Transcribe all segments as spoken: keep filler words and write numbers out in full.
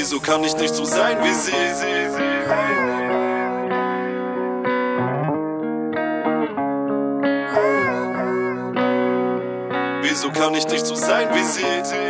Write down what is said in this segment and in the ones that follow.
Wieso kann ich nicht so sein wie sie? Wieso kann ich nicht so sein wie sie?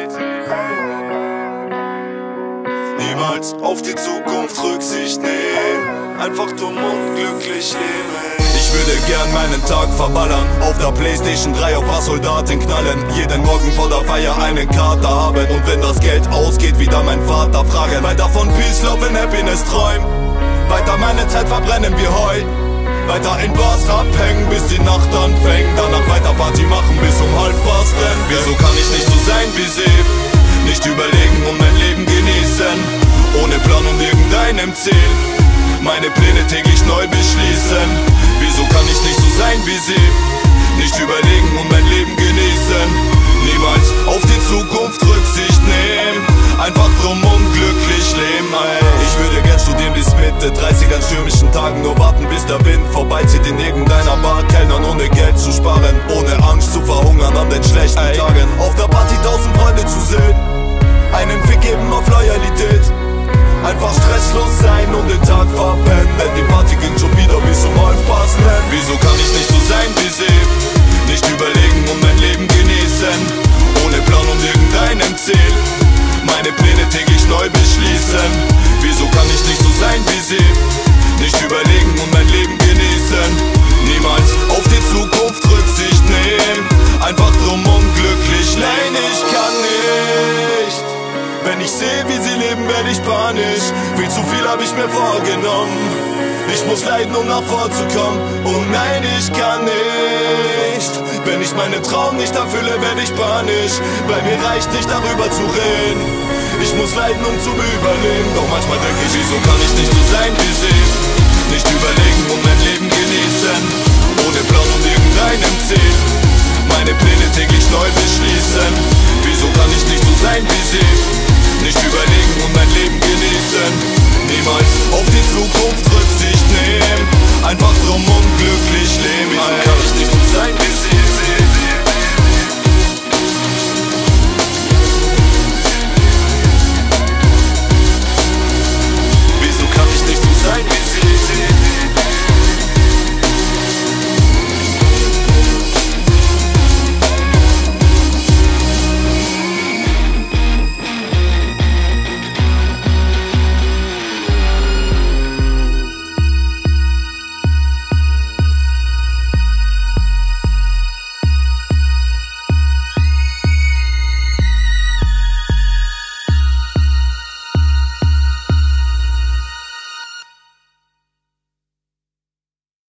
Niemals auf die Zukunft Rücksicht nehmen, einfach dumm und glücklich leben. Ich würde gern meinen Tag verballern, auf der Playstation drei auf was Soldaten knallen, jeden Morgen vor der Feier einen Kater haben und wenn das Geld ausgeht, wieder mein Vater fragen. Weiter von Peace, Love and Happiness träumen, weiter meine Zeit verbrennen wie Heu, weiter in Bars abhängen, bis die Nacht anfängt, danach weiter Party machen bis um halb fast. Wieso kann ich nicht so sein wie sie? Nicht überlegen und mein Leben genießen, ohne Plan und irgendeinem Ziel, meine Pläne täglich neu beschließen. Wieso kann ich nicht so sein wie sie? Nicht überlegen und mein Leben genießen, niemals auf die Zukunft Rücksicht nehmen, einfach dumm und glücklich leben, ey. Ich würde gern studieren bis Mitte dreißig an stürmischen Tagen, nur warten bis der Wind vorbeizieht in irgendeiner Bar, Kellnern ohne Geld zu sparen, ohne Angst zu verhungern an den schlechten ey. Tagen, auf der Party tausend Freunde zu sehen, einen Fick geben auf Loyalität, einfach stresslos sein und den Tag verpennen, denn die Party ging schon wieder bis um halb past neun. Wieso kann ich nicht so sein wie sie? Nicht überlegen und mein Leben genießen, ohne Plan und irgendeinem Ziel, meine Pläne täglich neu beschließen. Wieso kann ich nicht so sein wie sie? Nicht überlegen und mein Leben genießen, niemals auf die Zukunft Rücksicht nehmen, einfach dumm und glücklich. Nein, ich kann nicht. Wenn ich sehe, wie sie leben, werde ich panisch. Viel zu viel habe ich mir vorgenommen. Ich muss leiden, um nach vorzukommen. Und nein, ich kann nicht. Wenn ich meinen Traum nicht erfülle, werde ich panisch. Bei mir reicht nicht, darüber zu reden. Ich muss leiden, um zu überleben. Doch manchmal denke ich, wieso kann ich nicht so sein wie sie? Nicht überlegen